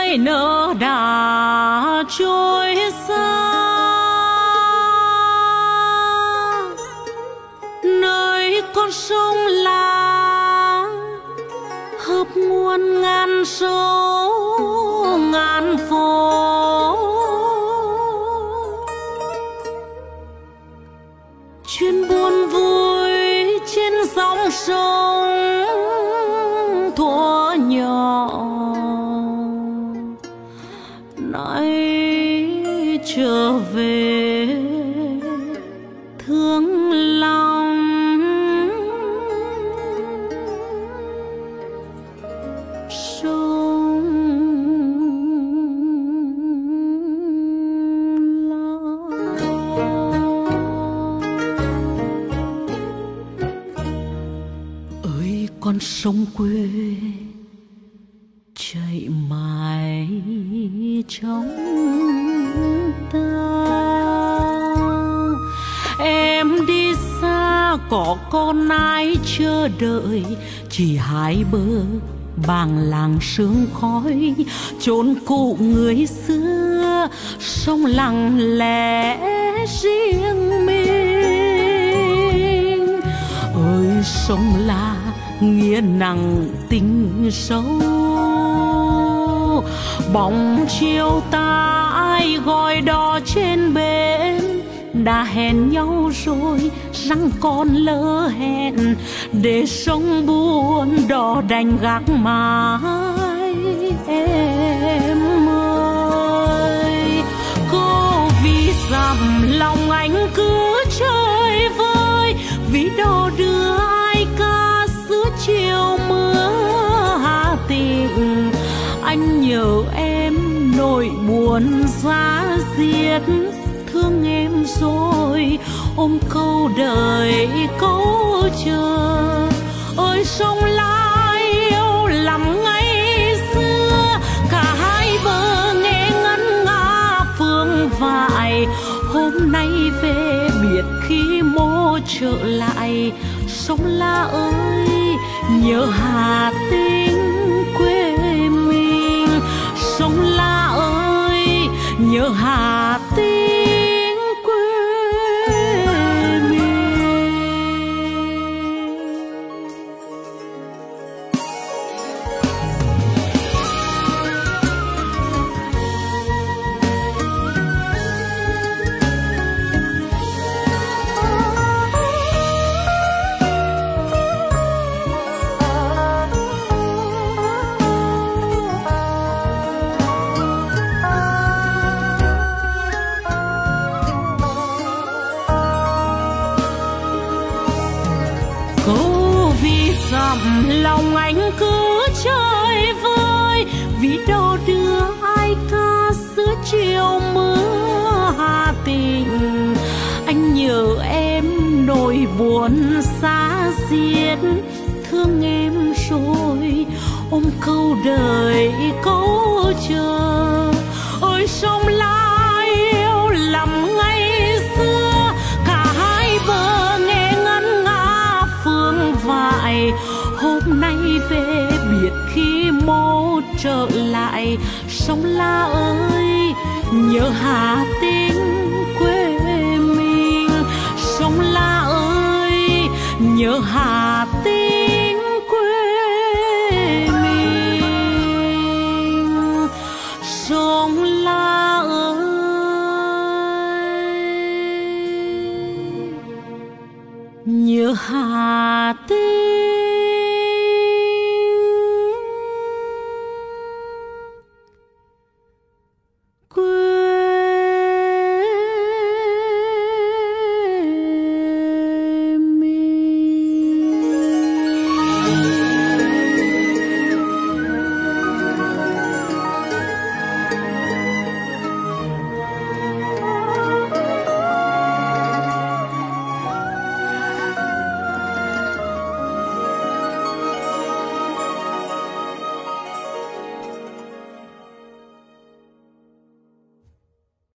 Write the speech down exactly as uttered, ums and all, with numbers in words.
mai nỡ đã trôi xa, nơi con sông là hợp nguồn ngàn sâu ngàn phố. Chuyện buồn vui trên dòng sông thuở nhỏ, nay trở về thương lòng. Sông ơi con sông quê chạy mãi trong ta, em đi xa có con ai chờ đợi, chỉ hai bờ bàng làng sương khói chốn cũ người xưa, sông lặng lẽ riêng mình. Ơi sông là nghĩa nặng tình sâu, bóng chiều ta ai gọi đò trên bến, đã hẹn nhau rồi răng con lỡ hẹn, để sông buồn đò đành gác mãi em ơi. Cô vì dặm lòng anh cứ chơi vơi, vì đò đưa ai ca giữa chiều mưa Hà Tĩnh. Anh nhớ em nỗi buồn giá diết, thương em rồi ôm câu đợi câu chờ. Ơi sông lá yêu lắm ngày xưa, cả hai bờ nghe ngân nga phương vại. Hôm nay về biệt khi mô trở lại, sông lá ơi nhớ Hà Tĩnh quê mình. Sông lá ơi nhớ Hà Tĩnh. Lòng anh cứ chơi vơi, vì đâu đưa ai ca giữa chiều mưa Hà Tĩnh. Anh nhớ em nỗi buồn xa xiết, thương em rồi ôm câu đợi câu chờ. Ôi sông lá yêu lắm ngày xưa, cả hai bờ nghe ngân nga phương vại. Hôm nay về biệt khi mô trở lại, sông lá ơi nhớ Hà Tĩnh quê mình. Sông lá ơi nhớ Hà Tĩnh.